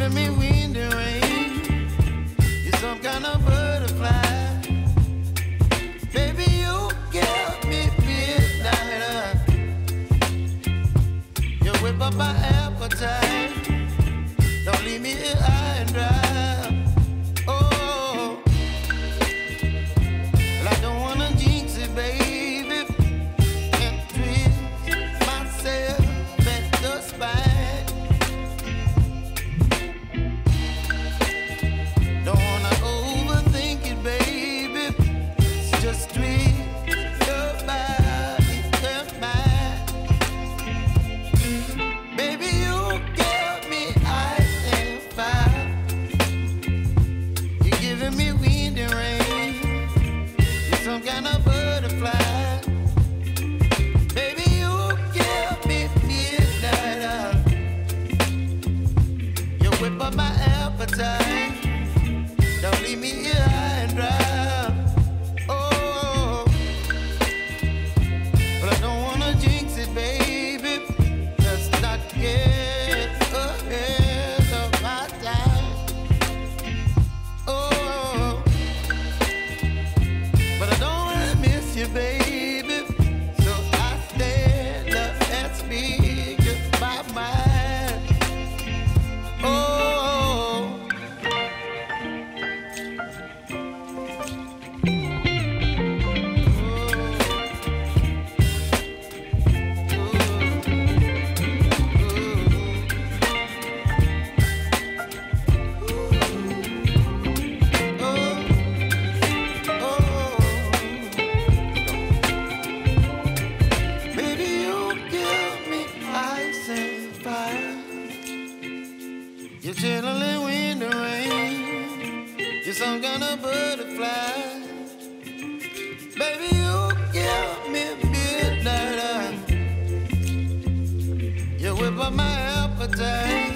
giving me wind and rain. You're some kind of butterfly. Baby, you give me midnight. You whip up my appetite. Don't leave me here high and dry. Oh, well, I don't wanna jinx it, baby, and twist myself at the spine. Don't wanna overthink it, baby. It's just twist your body and mine. Baby, you give me ice and fire. You're giving me wind and rain. You're some kind of butterfly. Baby, you give me midnight. You whip up my appetite. Don't leave me here high and dry. Oh, but I don't wanna jinx it, baby. Let's not get ahead of my time. Oh, but I don't wanna miss you, baby. So I stand up and speak my mind. Oh. Baby, you give me ice and fire. You're chilling wind and rain. You're some kind of butterfly. Baby, you give me midnight. You whip up my appetite.